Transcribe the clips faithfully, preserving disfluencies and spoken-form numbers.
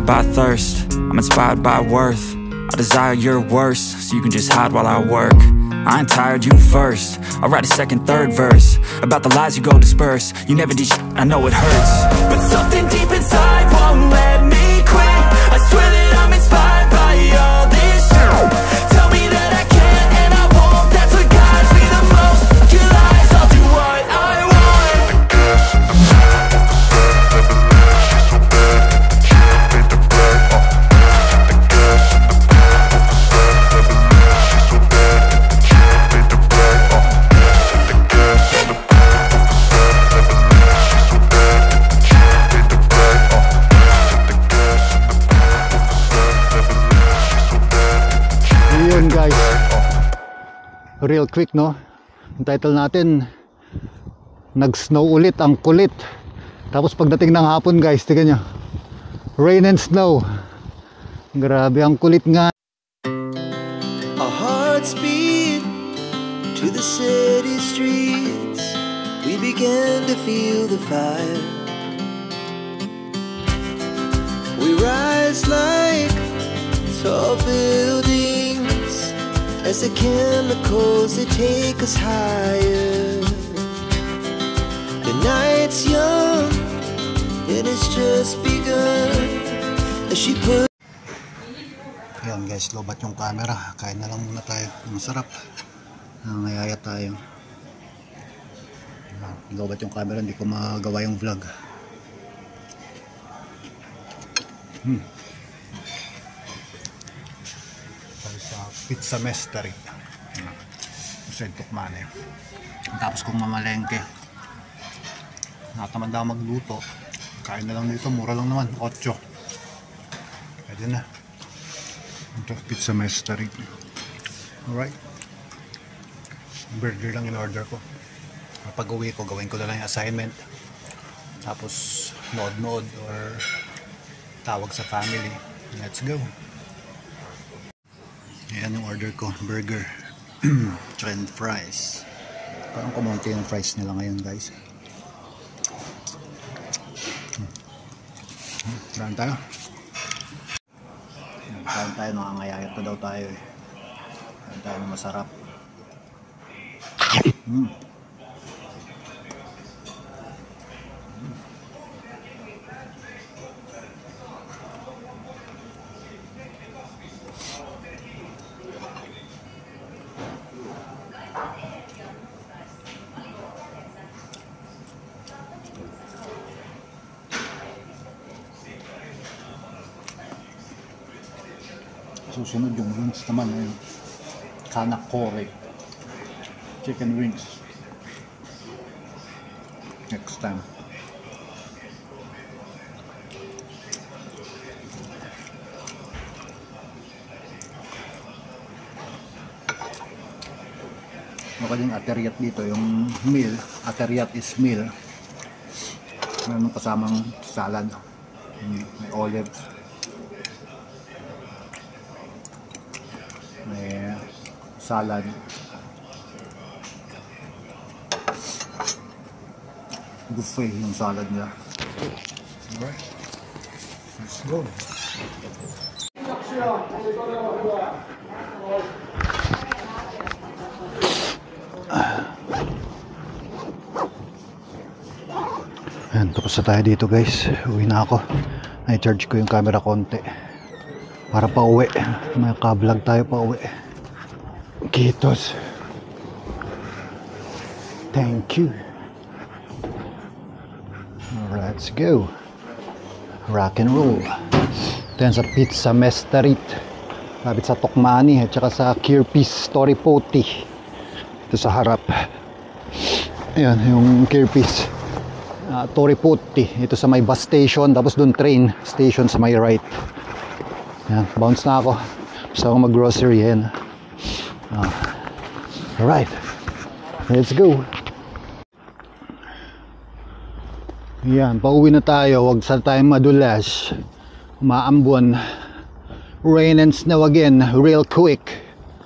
by thirst, I'm inspired by worth. I desire your worst, so you can just hide while I work. I ain't tired, you first. I'll write a second, third verse about the lies you go disperse. You never did sh**, I know it hurts, but something deep inside won't let me quit. I swear that I'm inspired by all this shit. Tell me that I can't and I won't. That's what guides me the most. Your lies, I'll do what I want. Guys, real quick, no? Ang title natin, nag-snow ulit, ang kulit. Tapos pagdating ng hapon, guys, tingnan nyo, rain and snow. Grabe, ang kulit nga. Our hearts beat to the city streets. We began to feel the fire. We rise like tall buildings as the chemicals, they take us higher. The night's young and it's just begun as she put. Ayan guys, lobat yung camera. Kain na lang muna tayo. Masarap. Nangayaya tayo. Lobat yung camera, hindi ko magawa yung vlog. Hmm. Pizza Mastery sa Tukmane. Tapos kung mamalengke, natamad ako magluto, kain na lang dito, mura lang naman, otso. Pwede na. Ito, Pizza Mastery. Alright, burger lang in order ko. Pag uwi ko, gawin ko na lang yung assignment, tapos nood-nood or tawag sa family. Let's go. Ayan yung order ko, burger and fries. Parang kumonti yung fries nila ngayon guys. Kain tayo. Kain tayo, nakangayayat na daw tayo eh. Kain tayo na masarap. Mm. Susunod yung wings naman, yung kanakore chicken wings next time. Baka yung ateriat dito, yung meal, ateriat is meal, mayroon kasamang salad, may olives, may salad, buffet yung salad nila. Alright, let's go. Ayan, tapos na tayo dito guys. Uwi na ako. Na-charge ko yung camera konti para pa uwi. May ka-vlog tayo pa uwi. Kitos. Thank you. Let's go. Rock and roll. Ito yan sa Pizza Mastery. Lapit sa Tukmani at saka sa Kirpis Toripoti. Ito sa harap. Ayan yung Kirpis uh, Toripoti. Ito sa may bus station, tapos dun train station sa may right. Ayan, bounce na ako. Gusto akong mag grocery. Ayan. uh, Alright, let's go. Ayan, pauwi na tayo. Huwag sa tayo madulas. Umaambon. Rain and snow again, real quick.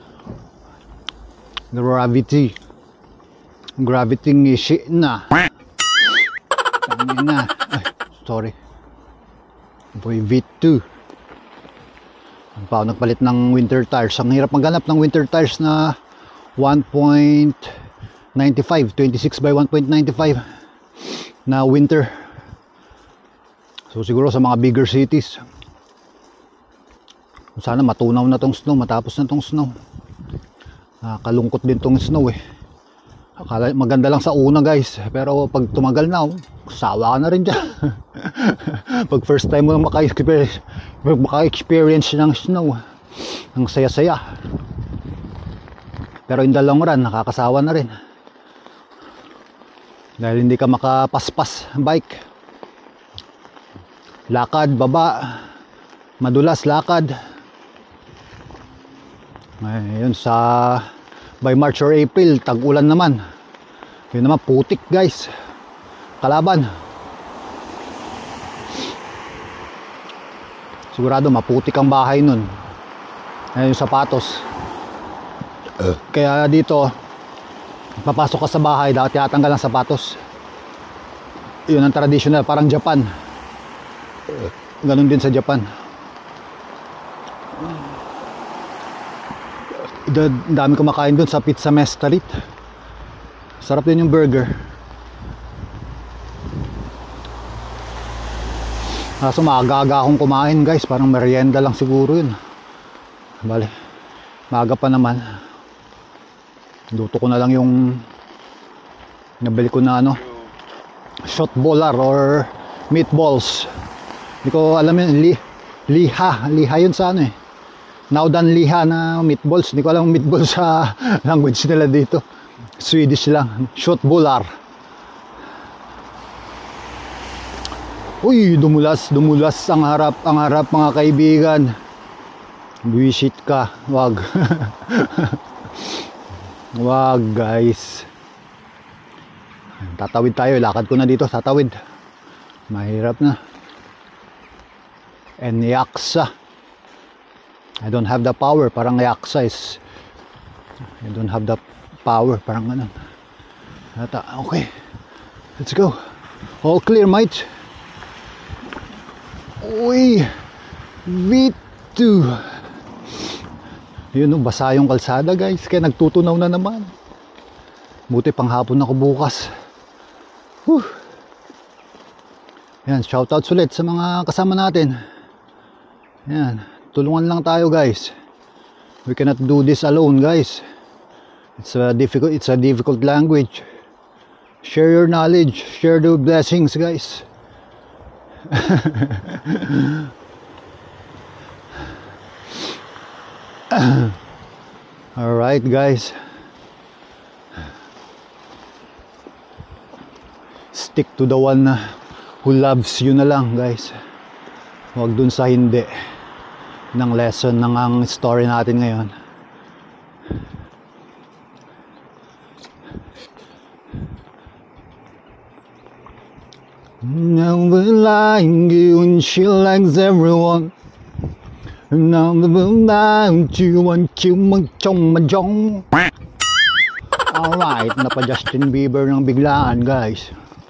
Gravity. Gravity ngishi na. Tangin na. Ay, sorry. Boy V two. Ang pa nagpalit ng winter tires. Ang hirap maghanap ng winter tires na one point nine five, twenty-six by one point nine five na winter. So siguro sa mga bigger cities. Sana matunaw na tong snow, matapos na tong snow. Nakakalungkot din tong snow eh. Akala maganda lang sa una guys, pero pag tumagal na, oh, sawa ka na rin dyan. Pag first time mo maka-experience, maka-experience ng snow, ang saya-saya. Pero in the long run, nakakasawa na rin. Dahil hindi ka makapaspas bike. Lakad, baba, madulas lakad. Ngayon sa by March or April, tag-ulan naman. Yun naman, putik guys. Kalaban. Sigurado maputik ang bahay nun. Ngayon yung sapatos. Uh. Kaya dito, papasok ka sa bahay, dapat yatanggal ang sapatos. Yun ang traditional, parang Japan. Uh. Ganun din sa Japan. Ang dami kumakain dun sa Pizza Mestarit. Sarap din yung burger. Kaso maaga-aga akong kumain guys, parang merienda lang siguro yun. Bale, maaga pa naman. Luto ko na lang yung nabili ko na ano, shot bolar or meatballs. Hindi ko alam yun, li, liha, liha yun sa ano eh. Naudan liha na meatballs. Hindi ko alam meatballs sa language nila dito. Swedish lang. Shot bolar. Uy, dumulas, dumulas ang harap, ang harap mga kaibigan. Buisit ka. Wag. Wag guys. Tatawid tayo. Lakad ko na dito. Tatawid. Mahirap na. Enyaksa. I don't have the power, parang yaksa is I don't have the power, parang ganun. Ata, okay, let's go. All clear mate. Uy, V two. Yun o, basa yung kalsada guys, kaya nagtutunaw na naman. Buti pang hapon ako bukas. Whew. Yan, shoutouts ulit sa mga kasama natin. Yan, tulungan lang tayo guys. We cannot do this alone guys. It's a difficult, it's a difficult language. Share your knowledge, share the blessings guys. Alright guys, stick to the one who loves you na lang guys. Huwag dun sa hindi ng lesson ng ang story natin ngayon. Never like you and she likes everyone. Never like you and you mag-chong ma-jong. Alright, napa Justin Bieber ng biglaan guys.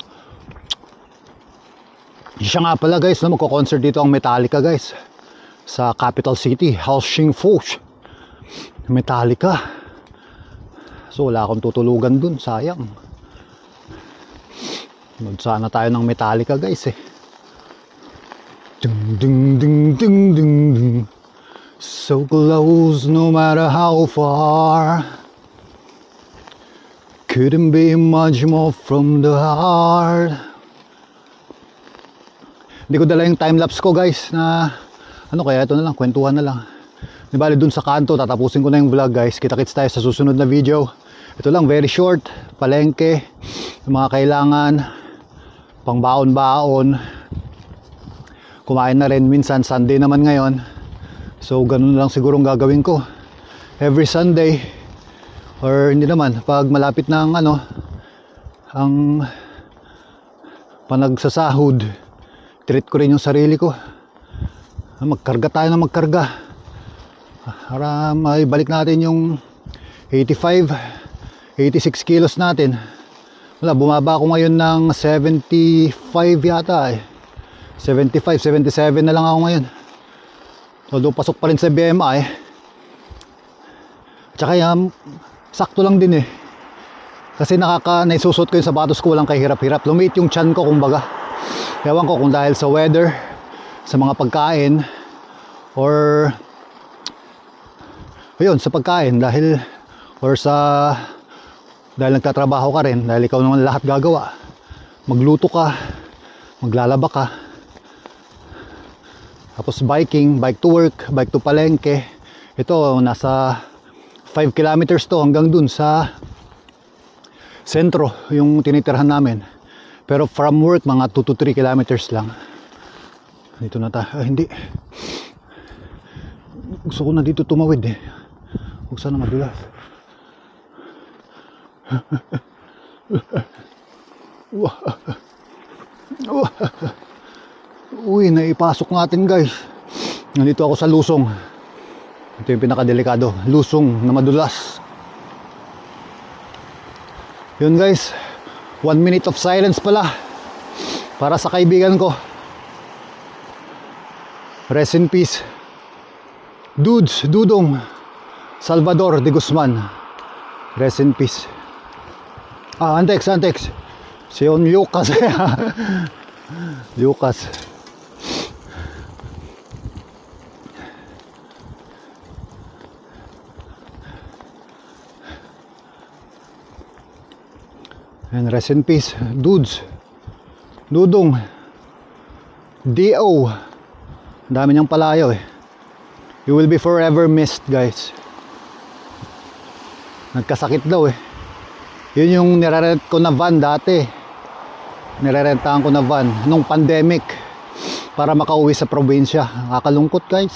Siya nga pala guys na magko-concert dito ang Metallica guys sa capital city, Helsingfors. Metallica. So wala akong tutulugan dun, sayang. Mag sana tayo ng Metallica guys eh. Ding ding ding ding ding ding. So close no matter how far. Couldn't be much more from the heart. Hindi ko dala yung time-lapse ko guys na ano kaya ito na lang, kwentuhan na lang. Di bali dun sa kanto, tatapusin ko na yung vlog guys. Kita-kits tayo sa susunod na video. Ito lang, very short, palengke, yung mga kailangan, pang baon-baon. Kumain na rin minsan, Sunday naman ngayon. So ganun lang siguro ang gagawin ko. Every Sunday, or hindi naman, pag malapit na ang ano, ang panagsasahod, treat ko rin yung sarili ko. Magkarga tayo na magkarga para maibalik natin yung eighty-five, eighty-six kilos natin. Wala, bumaba ako ngayon ng seventy-five yata eh. seventy-five, seventy-seven na lang ako ngayon. Although pasok pa rin sa B M I. Tsaka yan, sakto lang din eh. Kasi nakaka, naisusot ko yung sapatos ko, walang kahirap-hirap. Lumiit yung tiyan ko kumbaga. Ewan ko kung dahil sa weather, sa mga pagkain, or ayun, sa pagkain dahil, or sa dahil nagtatrabaho ka rin, dahil ikaw naman lahat gagawa, magluto ka, maglalaba ka, tapos biking, bike to work, bike to palengke. Ito nasa five kilometers to hanggang dun sa sentro yung tinitirhan namin, pero from work mga two to three kilometers lang. Dito na tayo. Ah, hindi, gusto ko na dito tumawid eh. Huwag sana madulas. Uy, naipasok natin guys. Nandito ako sa lusong. Ito yung pinakadelikado, lusong na madulas. Yun guys, one minute of silence pala para sa kaibigan ko. Rest in peace Dudes, Dudong Salvador de Guzman. Rest in peace. Ah, antex, antex. Si on Lucas. Lucas. And rest in peace, Dudes, Dudong, D O. Ang dami niyang palayo eh. You will be forever missed guys. Nagkasakit daw eh. Yun yung nirerent ko na van dati. Nirerentahan ko na van nung pandemic para makauwi sa probinsya. Nakakalungkot guys.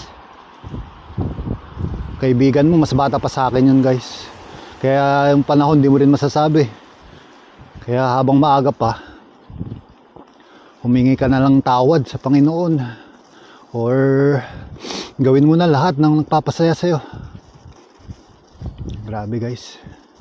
Kaibigan mo mas bata pa sa akin yun guys. Kaya yung panahon di mo rin masasabi. Kaya habang maaga pa, humingi ka na lang tawad sa Panginoon or gawin mo na lahat ng nagpapasaya sa'yo. Grabe guys.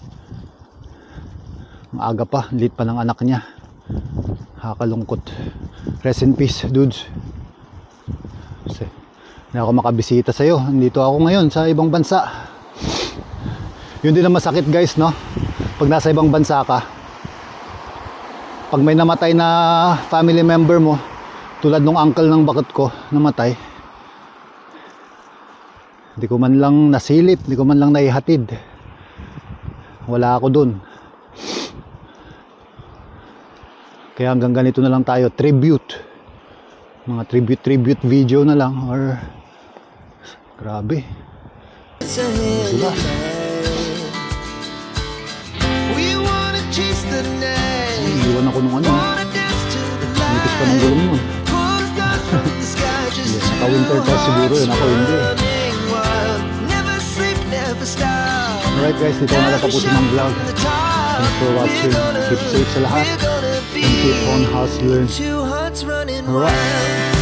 Maaga pa, late pa ng anak niya. Nakakalungkot. Rest in peace, dudes. Kasi hindi ako makabisita sa'yo. Nandito ako ngayon sa ibang bansa. Yun din ang masakit guys, no? Pag nasa ibang bansa ka, pag may namatay na family member mo, tulad nung uncle ng bakit ko namatay, hindi ko man lang nasilip, hindi ko man lang naihatid. Wala ako dun. Kaya hanggang ganito na lang tayo, tribute, mga tribute tribute video na lang. Or grabe, diba? Iiwan ako nung ano, nipis pa ng gulong nun. Naka-winter pa siguro yun, ako hindi. Alright guys, dito na natapusin ng vlog. Thanks for watching. Keep safe sa lahat and keep on hustling. Alright.